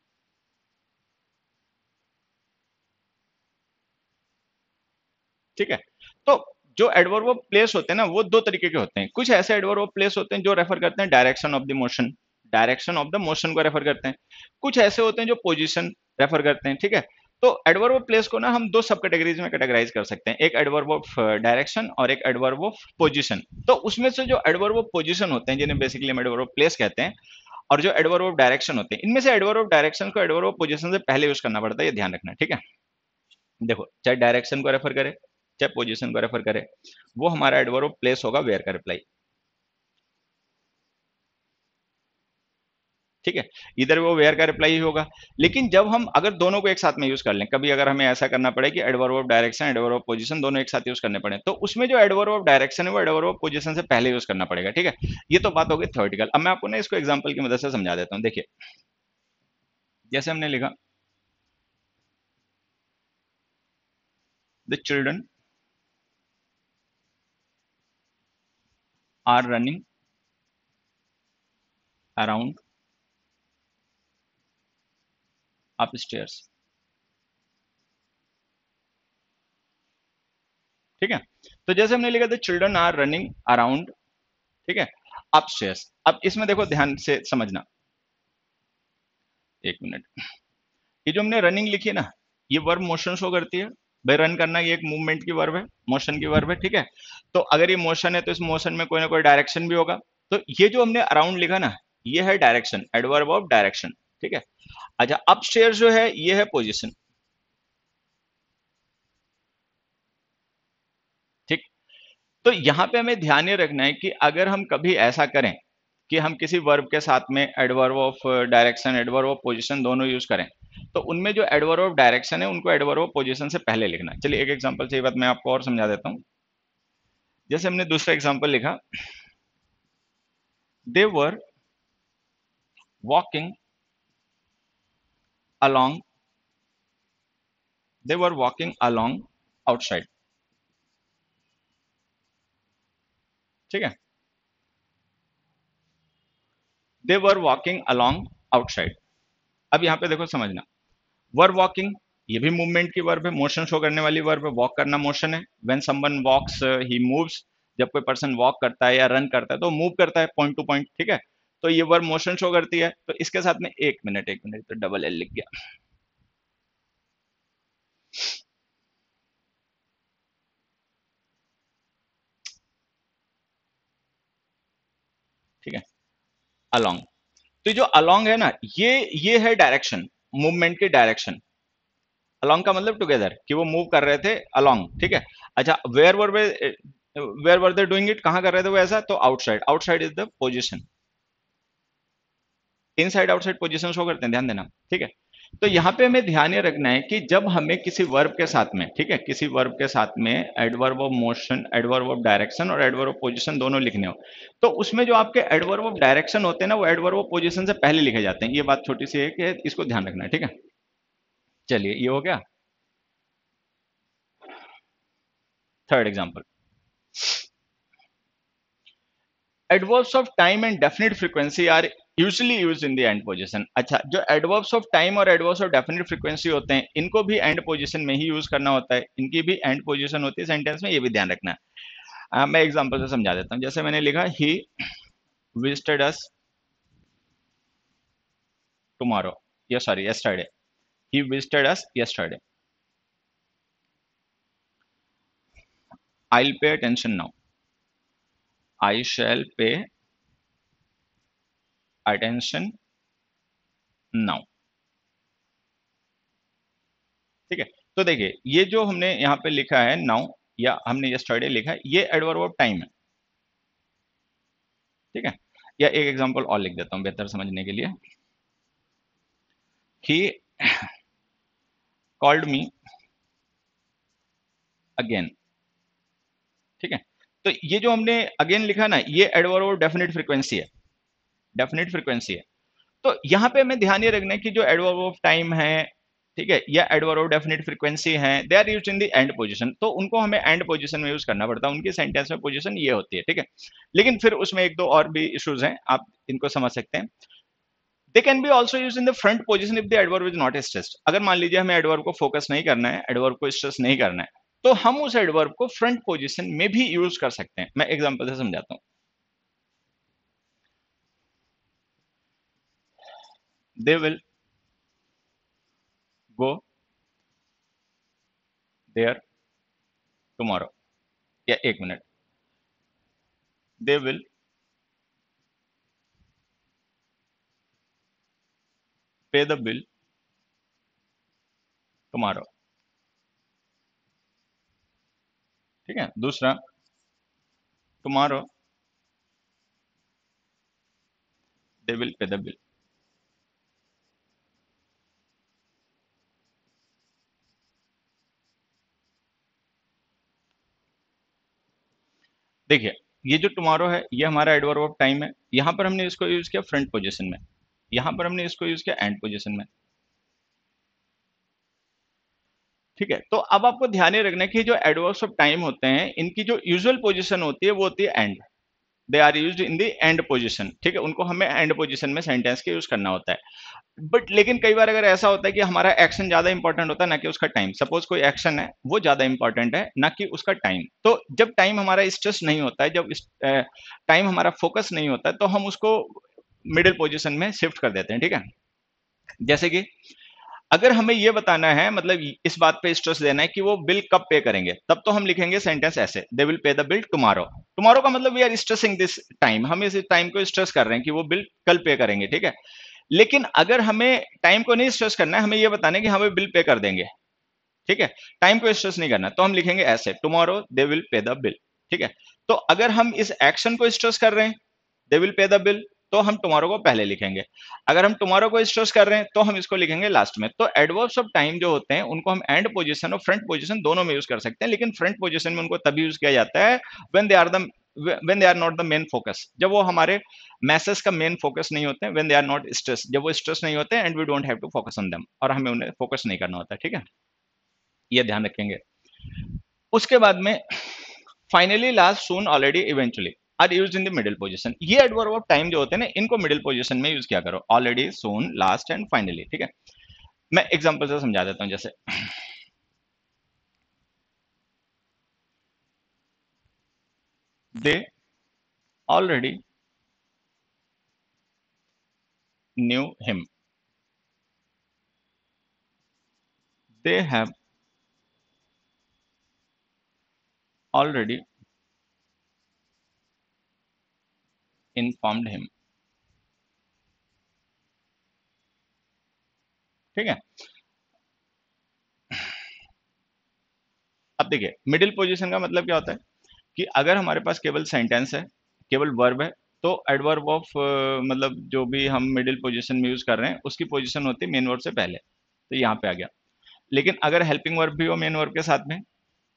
ठीक है, तो जो एडवर्ब ऑफ प्लेस होते हैं ना, वो दो तरीके के होते हैं। कुछ ऐसे एडवर्ब ऑफ प्लेस होते हैं जो रेफर करते हैं direction of the motion, direction of the motion को रेफर करते हैं। कुछ ऐसे होते हैं जो पोजीशन रेफर करते हैं। ठीक है, तो एडवर्ब ऑफ प्लेस को ना हम दो सब कैटेगरीज में कैटेगराइज कर सकते हैं, एक एडवर्ब ऑफ डायरेक्शन और एक एडवर्ब ऑफ पोजीशन। तो उसमें से जो एडवर्ब ऑफ पोजीशन होते हैं, जिन्हें बेसिकली हम एडवर्ब ऑफ प्लेस कहते हैं, और जो एडवर्ब ऑफ डायरेक्शन होते हैं, इनमें से एडवर्ब ऑफ डायरेक्शन को एडवर्ब ऑफ पोजीशन से पहले यूज करना पड़ता है, ये ध्यान रखना। ठीक है, देखो, चाहे डायरेक्शन को रेफर करे चाहे पोजीशन को रेफर करे, वो हमारा एडवर्ब ऑफ प्लेस होगा वेयर का रिप्लाई। ठीक है, इधर वो वेयर का रिप्लाई ही होगा। लेकिन जब हम अगर दोनों को एक साथ में यूज कर लें, कभी अगर हमें ऐसा करना पड़े कि adverb of direction adverb of position दोनों एक साथ यूज करने पड़े, तो उसमें जो एडवर्ब ऑफ डायरेक्शन है वो एडवर्ब ऑफ पोजीशन से पहले यूज करना पड़ेगा। ठीक है, ये तो बात होगी थ्योरेटिकल। अब मैं आपको ना इसको एग्जाम्पल की मदद से समझा देता हूँ। देखिए, जैसे हमने लिखा the children are running around upstairs. ठीक है, तो जैसे हमने लिखा the children are running around, ठीक है, अपस्टेयर्स। अब इसमें देखो ध्यान से समझना, एक मिनट, ये जो हमने रनिंग लिखी है ना, ये वर्ब मोशन शो करती है। भाई रन करना ये एक मूवमेंट की वर्ब है, मोशन की वर्ब है। ठीक है, तो अगर ये मोशन है तो इस मोशन में कोई ना कोई डायरेक्शन भी होगा। तो ये जो हमने अराउंड लिखा ना, ये है डायरेक्शन, एडवर्ब ऑफ डायरेक्शन। ठीक है, अच्छा अपस्टेयर्स जो है ये है पोजीशन। ठीक, तो यहां पे हमें ध्यान ये रखना है कि अगर हम कभी ऐसा करें कि हम किसी वर्ब के साथ में adverb of direction adverb of position दोनों यूज करें, तो उनमें जो एडवर्ब ऑफ डायरेक्शन है उनको एडवर्ब ऑफ पोजीशन से पहले लिखना है। चलिए एक एग्जांपल से ये बात मैं आपको और समझा देता हूं। जैसे हमने दूसरा एग्जांपल लिखा, they were walking along, they were walking along outside. ठीक है, they were walking along outside. अब यहां पे देखो समझना, वर्ब वॉकिंग ये भी मूवमेंट की वर्ब है, मोशन शो करने वाली वर्ब है, वॉक करना मोशन है। When someone walks he moves, जब कोई पर्सन वॉक करता है या रन करता है तो मूव करता है पॉइंट टू पॉइंट। ठीक है, तो ये वर्ब मोशन शो करती है। तो इसके साथ में एक मिनट एक मिनट तो डबल एल लिख गया। ठीक है, अलोंग, तो जो अलोंग है ना, ये ये है डायरेक्शन, मूवमेंट की डायरेक्शन। अलोंग का मतलब टुगेदर, कि वो मूव कर रहे थे अलोंग। ठीक है, अच्छा where were where were they doing it, कहां कर रहे थे वो ऐसा, तो outside, outside is the position. Inside outside position show करते हैं, ध्यान देना। ठीक है, तो यहाँ पे हमें ध्यान ये रखना है कि जब हमें किसी वर्ब के साथ में, ठीक है, किसी वर्ब के साथ में adverb of motion adverb of direction और एडवर्ब ऑफ पोजीशन दोनों लिखने हो, तो उसमें जो आपके एडवर्ब ऑफ डायरेक्शन होते हैं ना, वो एडवर्ब ऑफ पोजीशन से पहले लिखे जाते हैं। ये बात छोटी सी है कि इसको ध्यान रखना है। ठीक है, चलिए ये हो गया। Third example, adverbs of time and definite frequency are usually used in the end position. अच्छा, जो एडवर्ब्स ऑफ टाइम और एडवर्ब्स ऑफ डेफिनेट फ्रीक्वेंसी होते हैं, इनको भी एंड पोजीशन में ही यूज करना होता है, इनकी भी एंड पोजीशन होती है सेंटेंस में, ये भी ध्यान रखना है। आ, मैं एग्जांपल से समझा देता हूँ। जैसे मैंने लिखा ही विजिटेड अस टुमारो, या sorry yesterday, he visited us yesterday. I will pay attention now, I shall pay attention now. ठीक है, तो देखिए ये जो हमने यहाँ पे लिखा है नाउ, या हमने यस्टरडे लिखा है, ये एडवर्ब ऑफ टाइम है। ठीक है, या एक एग्जांपल और लिख देता हूं बेहतर समझने के लिए, ही कॉल्ड मी अगेन। ठीक है, तो ये जो हमने अगेन लिखा ना, ये एडवर्ब ऑफ डेफिनेट फ्रीक्वेंसी है, डेफिनेट फ्रीक्वेंसी है। तो यहां पे हमें ध्यान ये रखना है कि जो एडवर्ब ऑफ टाइम है, ठीक है, या एडवर्ब ऑफ डेफिनेट फ्रीक्वेंसी है, they are used in the end position, तो उनको हमें एंड पोजीशन में यूज करना पड़ता है, उनकी सेंटेंस में पोजीशन ये होती है। ठीक है, लेकिन फिर उसमें एक दो और भी इश्यूज हैं, आप इनको समझ सकते हैं। They can be also use in the front position if the adverb is not stressed. अगर मान लीजिए हमें एडवर्ब को फोकस नहीं करना है, एडवर्ब को स्ट्रेस नहीं करना है, तो हम उस एडवर्ब को फ्रंट पोजीशन में भी यूज कर सकते हैं। मैं एग्जांपल से समझाता हूं। They will go there tomorrow, या एक minute, they will pay the bill tomorrow. ठीक है, दूसरा, tomorrow they will pay the bill. देखिए ये जो टुमारो है ये हमारा एडवर्ब ऑफ टाइम है, यहां पर हमने इसको यूज किया फ्रंट पोजीशन में, यहां पर हमने इसको यूज किया एंड पोजीशन में। ठीक है, तो अब आपको ध्यान ये रखना है कि जो एडवर्ब्स ऑफ टाइम होते हैं इनकी जो यूजुअल पोजीशन होती है वो होती है end, they are used in the end position. ठीक है, उनको हमें एंड पोजीशन में सेंटेंस के यूज करना होता है। बट लेकिन कई बार अगर ऐसा होता है कि हमारा एक्शन ज्यादा इंपॉर्टेंट होता है ना कि उसका टाइम, सपोज कोई एक्शन है वो ज्यादा इंपॉर्टेंट है ना कि उसका टाइम, तो जब टाइम हमारा स्ट्रेस नहीं होता है, जब टाइम हमारा फोकस नहीं होता है, तो हम उसको मिडिल पोजीशन में शिफ्ट कर देते हैं। ठीक है, जैसे कि अगर हमें ये बताना है, मतलब इस बात पे स्ट्रेस देना है कि वो बिल कब पे करेंगे, तब तो हम लिखेंगे सेंटेंस ऐसे, they will pay the bill tomorrow. Tomorrow का मतलब we are stressing this time, हम इस टाइम को स्ट्रेस कर रहे हैं कि वो बिल कल पे करेंगे। ठीक है, लेकिन अगर हमें टाइम को नहीं स्ट्रेस करना है, हमें ये बताना है कि हमें बिल पे कर देंगे। ठीक है, टाइम को स्ट्रेस नहीं करना, तो हम लिखेंगे ऐसे, tomorrow they will pay the bill. ठीक है, तो अगर हम इस एक्शन को स्ट्रेस कर रहे हैं, they will pay the bill, तो हम टुमारो को पहले लिखेंगे। अगर हम टुमारो को स्ट्रेस कर रहे हैं तो हम इसको लिखेंगे लास्ट में। तो एडवर्ब्स ऑफ टाइम जो होते हैं उनको हम एंड पोजीशन और फ्रंट पोजीशन दोनों में यूज कर सकते हैं, लेकिन फ्रंट पोजीशन में उनको तभी यूज किया जाता है when they are the when they are not the main focus, जब वो हमारे मैसेज का मेन फोकस नहीं होते हैं, when they are not stress, जब वो स्ट्रेस नहीं होते and we don't have to focus on them, और हमें उन्हें फोकस नहीं करना होता। ठीक है, ये ध्यान रखेंगे। उसके बाद में finally, last, soon, already, eventually are used in the middle position. ये एडवर्ब ऑफ टाइम जो होते हैं ना, इनको मिडिल पोजीशन में यूज किया करो, already, soon, last and finally. ठीक है, मैं एग्जांपल से समझा देता हूं, जैसे they already knew him, they have already informed him. ठीक है, अब देखिए मिडिल पोजीशन का मतलब क्या होता है कि अगर हमारे पास केवल सेंटेंस है, केवल वर्ब है, तो एडवर्ब ऑफ मतलब जो भी हम मिडिल पोजीशन में यूज कर रहे हैं उसकी पोजीशन होती है मेन वर्ब से पहले, तो यहाँ पे आ गया। लेकिन अगर हेल्पिंग वर्ब भी हो मेन वर्ब के साथ में,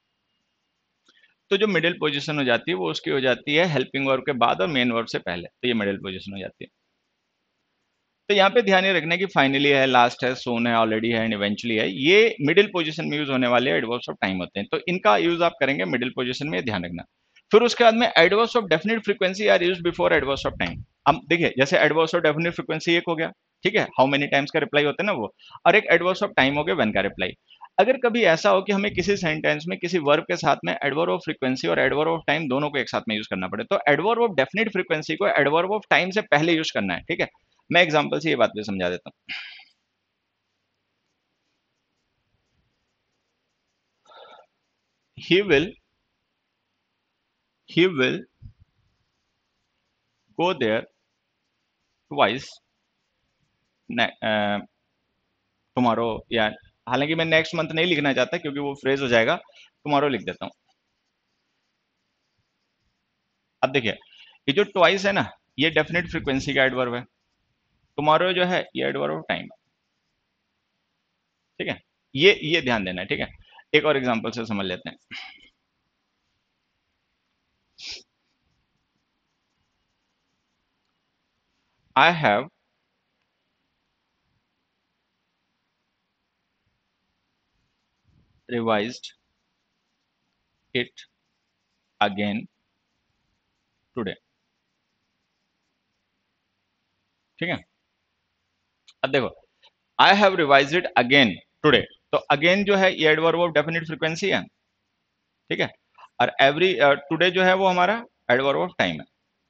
तो जो मिडिल पोजीशन हो जाती है वो उसकी हो जाती है हेल्पिंग वर्ब के बाद और मेन वर्ब से पहले, तो ये मिडिल पोजीशन हो जाती है। तो यहाँ पे ध्यान ये रखना है कि फाइनली है, लास्ट है, सोन है, ऑलरेडी है एंड इवेंचुअली है, ये मिडिल पोजीशन में यूज होने वाले एडवर्ब्स ऑफ टाइम होते हैं, तो इनका यूज आप करेंगे मिडिल पोजीशन में, ध्यान रखना। फिर उसके बाद में adverbs of definite frequency are used before adverbs of time. अब देखिए जैसे एडवर्ब्स ऑफ डेफिनेट फ्रीक्वेंसी एक हो गया, ठीक है, हाउ मेनी टाइम्स का रिप्लाई होता है ना वो, और एक एडवर्ब्स ऑफ टाइम हो गया व्हेन का रिप्लाई। अगर कभी ऐसा हो कि हमें किसी सेंटेंस में किसी वर्ब के साथ में एडवर्ब ऑफ फ्रीक्वेंसी और एडवर्ब ऑफ टाइम दोनों को एक साथ में यूज करना पड़े, तो एडवर्ब ऑफ डेफिनेट फ्रीक्वेंसी को एडवर्ब ऑफ टाइम से पहले यूज करना है। ठीक है, मैं एग्जांपल से ये बात भी समझा देता हूं। he will he will go there twice tomorrow, या हालांकि मैं नेक्स्ट मंथ नहीं लिखना चाहता क्योंकि वो फ्रेज हो जाएगा, टुमारो लिख देता हूं। अब देखिए ये जो ट्वाइस है ना, ये डेफिनेट फ्रीक्वेंसी का एडवर्ब है, टुमारो जो है ये एडवर्ब ऑफ टाइम है। ठीक है, ये ये ध्यान देना है। ठीक है, एक और एग्जांपल से समझ लेते हैं। I have revised it again today. ठीक है, अब देखो I have revised it again today, तो अगेन जो है ये एडवर्ब ऑफ डेफिनेट फ्रीक्वेंसी है। ठीक है, और एवरी टुडे जो है वो हमारा एडवर्ब ऑफ टाइम है।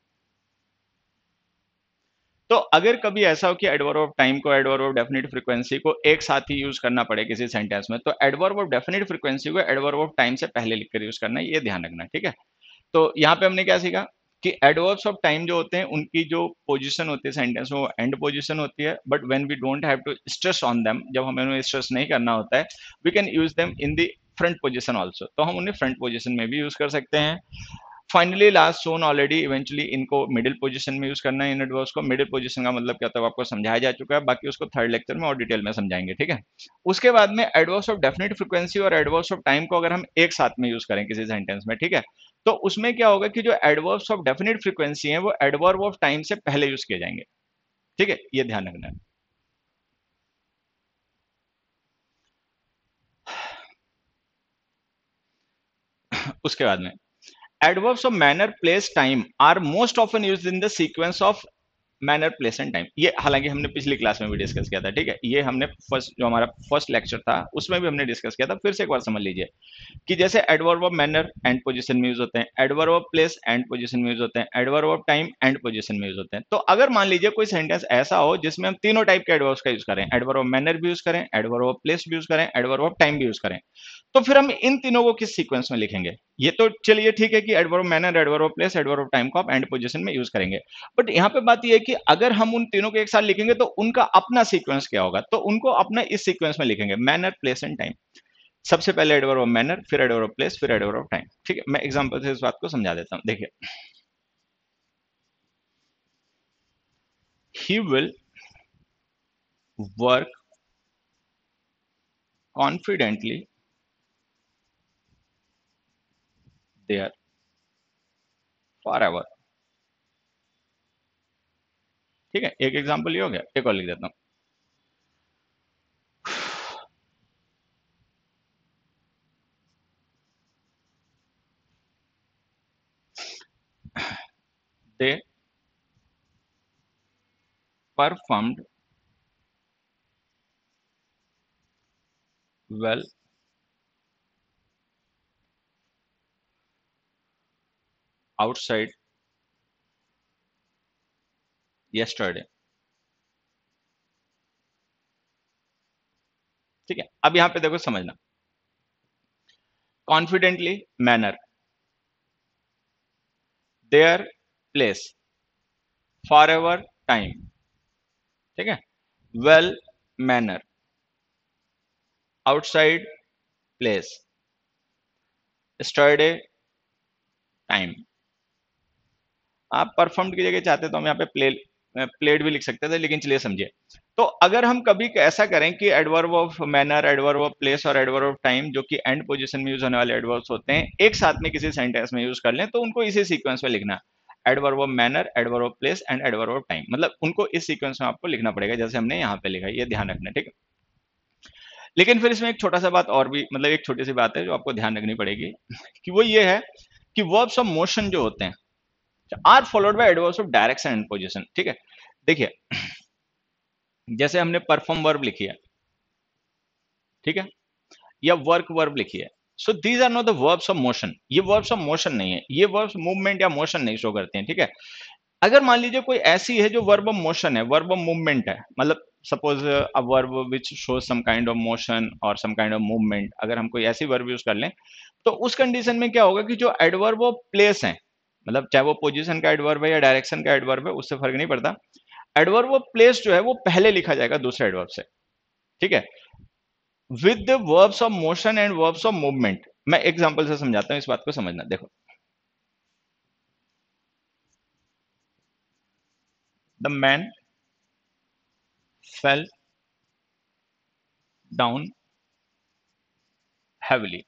तो अगर कभी ऐसा हो कि एडवर्ब ऑफ टाइम को एडवर्ब ऑफ डेफिनेट फ्रीक्वेंसी को एक साथ ही यूज करना पड़े किसी सेंटेंस में, तो एडवर्ब ऑफ डेफिनेट फ्रीक्वेंसी को एडवर्ब ऑफ टाइम से पहले लिखकर यूज करना है, ये ध्यान रखना। ठीक है, तो यहाँ पे हमने क्या सीखा कि एडवर्ब्स ऑफ टाइम जो होते हैं उनकी जो पोजीशन होती है सेंटेंस में वो एंड पोजीशन होती है, but when we don't have to stress on them, जब हमें उन्हें स्ट्रेस नहीं करना होता है, we can use them in the front position also, तो हम उन्हें फ्रंट पोजीशन में भी यूज कर सकते हैं। Finally, last, soon, already, eventually, इनको मिडिल पोजीशन में यूज करना है इन एडवर्ब्स को। मिडिल पोजीशन का मतलब क्या होता है आपको समझाया जा चुका है, बाकी उसको थर्ड लेक्चर में और डिटेल में समझाएंगे, ठीक है। उसके बाद में एडवर्ब्स ऑफ डेफिनेट फ्रीक्वेंसी और एडवर्ब्स ऑफ टाइम को अगर हम एक साथ में यूज करें किसी सेंटेंस में, ठीक है, तो उसमें क्या होगा कि जो एडवर्ब्स ऑफ डेफिनेट फ्रीक्वेंसी है वो एडवर्ब ऑफ टाइम से पहले यूज किए जाएंगे, ठीक है, ये ध्यान रखना है। उसके बाद में adverbs of manner, place, time are most often used in the sequence of manner, place and time. ये हालांकि हमने पिछली क्लास में भी डिस्कस किया था, ठीक है, ये हमने फर्स्ट जो हमारा फर्स्ट लेक्चर था उसमें भी हमने डिस्कस किया था। फिर से एक बार समझ लीजिए कि जैसे adverb of manner end position में यूज होते हैं, adverb of place end position में यूज होते हैं, adverb of time end position में यूज होते हैं। तो अगर मान लीजिए कोई सेंटेंस ऐसा हो जिसमें हम तीनों टाइप के एडवर्ब्स का यूज करें, एडवर्ब ऑफ मैनर भी यूज करें, एडवर्ब ऑफ प्लेस भी यूज करें, एडवर्ब ऑफ टाइम भी यूज करें, तो फिर हम इन तीनों को किस सीक्वेंस में लिखेंगे? ये तो चलिए ठीक है कि adverb of manner, adverb of place, adverb of time को आप एंड पोजीशन में यूज करेंगे, बट यहाँ पे बात ये है कि अगर हम उन तीनों को एक साथ लिखेंगे तो उनका अपना सीक्वेंस क्या होगा? तो उनको अपना इस सीक्वेंस में लिखेंगे, मैनर, प्लेस एंड टाइम। सबसे पहले एडवर्ब ऑफ मैनर, फिर एडवर्ब ऑफ प्लेस, फिर एडवर्ब ऑफ टाइम, ठीक है। मैं एग्जांपल से इस बात को समझा देता हूं, देखिए, he will work confidently there for ever, ठीक है। एक एग्जांपल ये हो गया, एक और लिख देता हूं, they performed well outside yesterday, ठीक है। अब यहां पे देखो समझना, confidently manner, there, place, for ever, time, ठीक है, well, manner, outside, place, yesterday, time. आप परफॉर्म की जगह चाहते तो हम यहाँ पे प्ले प्लेड भी लिख सकते थे, लेकिन चलिए समझिए। तो अगर हम कभी ऐसा करें कि adverb of manner, adverb of place और एडवर्ब ऑफ टाइम, जो कि एंड पोजीशन में यूज होने वाले एडवर्ब्स होते हैं, एक साथ में किसी सेंटेंस में यूज कर लें, तो उनको इसी सीक्वेंस में लिखना, adverb of manner, adverb of place and adverb of time, मतलब उनको इस सीक्वेंस में आपको लिखना पड़ेगा जैसे हमने यहाँ पे लिखा है, ये ध्यान रखना, ठीक है। लेकिन फिर इसमें एक छोटा सा बात और भी, मतलब एक छोटी सी बात है जो आपको ध्यान रखनी पड़ेगी कि वो ये है कि वर्ब्स ऑफ मोशन जो होते हैं are followed by adverbs of direction and position, ठीक है। देखिए, जैसे हमने परफॉर्म वर्ब लिखी है, ठीक है, या वर्क वर्ब लिखी है, so these are not the verbs of motion. ये वर्ब्स ऑफ मोशन नहीं है, ये वर्ब्स मूवमेंट या मोशन नहीं शो करते हैं, ठीक है। अगर मान लीजिए कोई ऐसी है जो वर्ब ऑफ मोशन है, वर्ब ऑफ मूवमेंट है, मतलब suppose a verb which show some kind of motion और सम काइंड ऑफ मूवमेंट, अगर हम कोई ऐसी वर्ब यूज कर लें, तो उस कंडीशन में क्या होगा कि जो एडवर्ब ऑफ प्लेस है, मतलब चाहे वो पोजीशन का एडवर्ब है या डायरेक्शन का एडवर्ब है, उससे फर्क नहीं पड़ता, एडवर्ब ऑफ प्लेस जो है वो पहले लिखा जाएगा दूसरे एडवर्ब से, ठीक है, with the verbs of motion and verbs of movement. मैं एग्जांपल से समझाता हूं, इस बात को समझना, देखो, the man fell down heavily,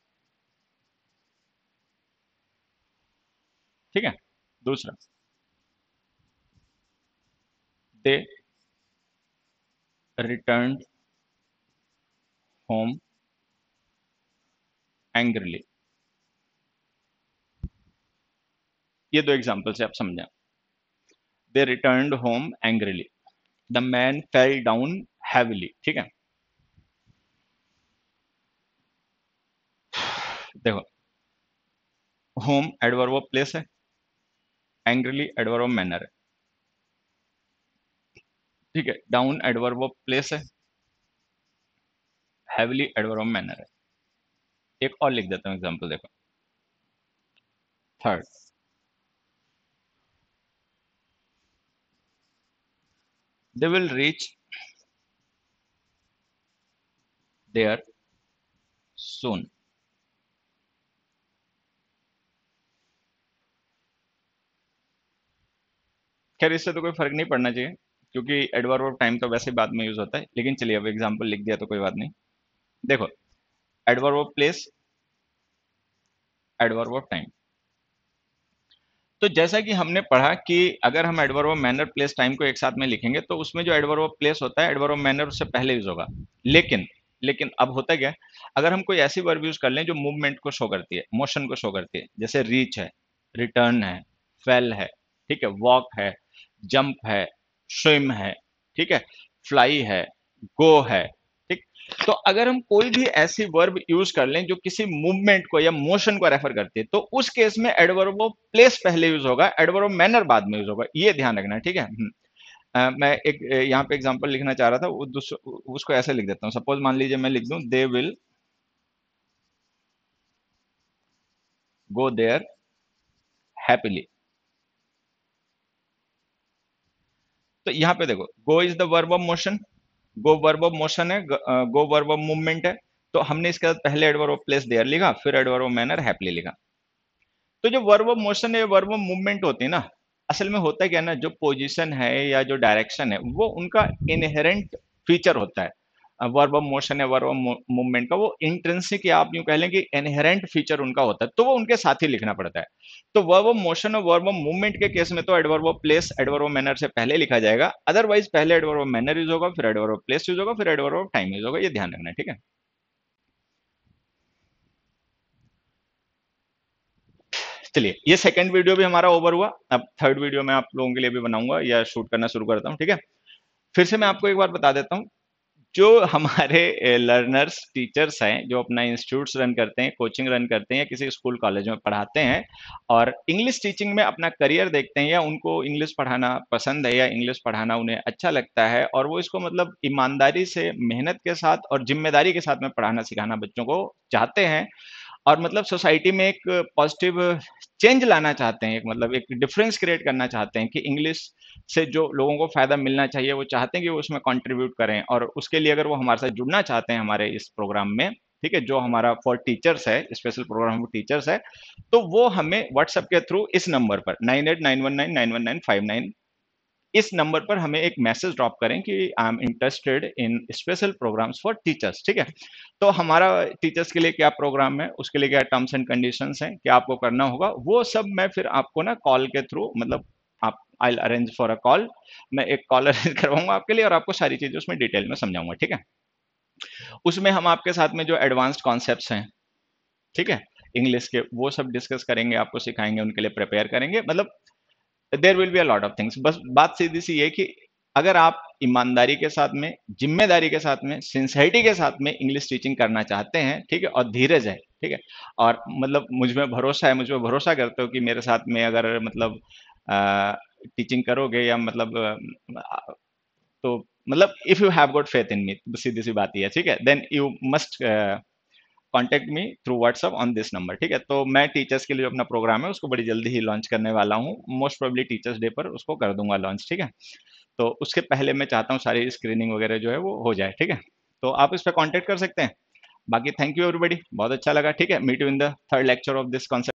ठीक है। दूसरा, दे रिटर्न्ड होम एंग्रली, ये दो एग्जांपल से आप समझें। They returned home angrily, the man fell down heavily, ठीक है। देखो, होम एडवर्ब ऑफ प्लेस है, एंग्रली एडवर्ब ऑफ मैनर है, ठीक है, डाउन एडवर्ब ऑफ प्लेस है, हैविली एडवर्ब ऑफ मैनर है। एक और लिख देता हूं एग्जांपल, देखो, third, they will reach there soon, खैर इससे तो कोई फर्क नहीं पड़ना चाहिए, क्योंकि एडवर्ब ऑफ टाइम तो वैसे बाद में यूज होता है, लेकिन चलिए अब एग्जाम्पल लिख दिया तो कोई बात नहीं। देखो, adverb of place, adverb of time. तो जैसा कि हमने पढ़ा कि अगर हम adverb of manner, place, time को एक साथ में लिखेंगे तो उसमें जो एडवर्ब ऑफ प्लेस होता है, एडवर्ब ऑफ मैनर उससे पहले यूज होगा। लेकिन लेकिन अब होता क्या है, अगर हम कोई ऐसी वर्ब यूज कर लें जो मूवमेंट को शो करती है, मोशन को शो करती है, जैसे रीच है, रिटर्न है, फेल है, ठीक है, वॉक है, जंप है, स्विम है, ठीक है, फ्लाई है, गो है, ठीक। तो अगर हम कोई भी ऐसी वर्ब यूज कर लें जो किसी मूवमेंट को या मोशन को रेफर करती है, तो उस केस में एडवर्ब ऑफ प्लेस पहले यूज होगा, एडवर्ब ऑफ मैनर बाद में यूज होगा, ये ध्यान रखना है, ठीक है। हम्म, अ, मैं एक अ, यहाँ पे एग्जांपल लिखना चाह रहा था, वो दूस- उसको ऐसे लिख देता हूँ। सपोज मान लीजिए मैं लिख दूं, they will go there happily. तो यहाँ पे देखो, go is the verb of motion, go verb of motion है, गो वर्ब ऑफ मूवमेंट है। तो हमने इसके बाद पहले एडवर्ब ऑफ प्लेस देयर लिखा, फिर एडवर्ब ऑफ मैनर हैप्पीली लिखा। तो जो वर्ब ऑफ मोशन है, वर्ब ऑफ मूवमेंट होती है ना, असल में होता क्या है ना, जो पोजीशन है या जो डायरेक्शन है वो उनका इनहेरेंट फीचर होता है। वर्ब ऑफ मोशन है, वर्ब ऑफ मूवमेंट का वो इंट्रिंसिक, या आप यूं कह लें कि इनहेरेंट फीचर उनका होता है, तो वो उनके साथ ही लिखना पड़ता है। तो वर्ब ऑफ मोशन और वर्ब ऑफ मूवमेंट के केस में तो adverb of place adverb of manner से पहले लिखा जाएगा, अदरवाइज पहले एडवर्ब ऑफ मैनर यूज होगा, फिर एडवर्ब ऑफ प्लेस यूज होगा, फिर एडवर्ब ऑफ टाइम यूज होगा, ये ध्यान रखना है, ठीक है। चलिए, ये सेकंड वीडियो भी हमारा ओवर हुआ। अब थर्ड वीडियो मैं आप लोगों के लिए भी बनाऊंगा या शूट करना शुरू करता हूँ, ठीक है। फिर से मैं आपको एक बार बता देता हूँ, जो हमारे लर्नर्स, टीचर्स हैं, जो अपना इंस्टीट्यूट्स रन करते हैं, कोचिंग रन करते हैं, या किसी स्कूल कॉलेज में पढ़ाते हैं और इंग्लिश टीचिंग में अपना करियर देखते हैं, या उनको इंग्लिश पढ़ाना पसंद है, या इंग्लिश पढ़ाना उन्हें अच्छा लगता है, और वो इसको मतलब ईमानदारी से, मेहनत के साथ और जिम्मेदारी के साथ में पढ़ाना सिखाना बच्चों को चाहते हैं, और मतलब सोसाइटी में एक पॉजिटिव चेंज लाना चाहते हैं, एक मतलब एक डिफरेंस क्रिएट करना चाहते हैं कि इंग्लिश से जो लोगों को फायदा मिलना चाहिए वो चाहते हैं कि वो उसमें कंट्रीब्यूट करें, और उसके लिए अगर वो हमारे साथ जुड़ना चाहते हैं हमारे इस प्रोग्राम में, ठीक है, जो हमारा फॉर टीचर्स है, स्पेशल प्रोग्राम फॉर टीचर्स है, तो वो हमें व्हाट्सएप के थ्रू इस नंबर पर nine eight nine one nine nine one nine five nine, इस नंबर पर हमें एक मैसेज ड्रॉप करें कि I am interested in special programs for teachers, ठीक है। तो हमारा टीचर्स के लिए क्या प्रोग्राम है, उसके लिए क्या टर्म्स एंड कंडीशंस हैं, क्या आपको करना होगा, वो सब मैं फिर आपको ना कॉल के थ्रू, मतलब आप, I arrange for a call, मैं एक कॉल अरेंज करवाऊंगा आपके लिए, और आपको सारी चीजें उसमें डिटेल में समझाऊंगा, ठीक है। उसमें हम आपके साथ में जो एडवांस्ड कॉन्सेप्ट्स हैं, ठीक है, इंग्लिश के, वो सब डिस्कस करेंगे, आपको सिखाएंगे, उनके लिए प्रिपेयर करेंगे, मतलब there will be a lot of things. बस बात सीधी सी ये कि अगर आप ईमानदारी के साथ में, जिम्मेदारी के साथ में, सिंसियरिटी के साथ में इंग्लिश टीचिंग करना चाहते हैं, ठीक है, और धीरज है, ठीक है, और मतलब मुझ में भरोसा है, मुझ में भरोसा करते हो कि मेरे साथ में अगर मतलब टीचिंग करोगे, या मतलब अ, तो मतलब if you have got faith in me, सीधी सी बात ये है, ठीक है, then you must contact me through WhatsApp on this number, ठीक है। तो मैं टीचर्स के लिए जो अपना प्रोग्राम है उसको बड़ी जल्दी ही लॉन्च करने वाला हूँ, मोस्ट प्रोबेबली टीचर्स डे पर उसको कर दूंगा लॉन्च, ठीक है। तो उसके पहले मैं चाहता हूँ सारी स्क्रीनिंग वगैरह जो है वो हो जाए, ठीक है। तो आप इस पर कॉन्टेक्ट कर सकते हैं। बाकी थैंक यू एवरीबडी, बहुत अच्छा लगा, ठीक है। Meet you in the third lecture of this concept.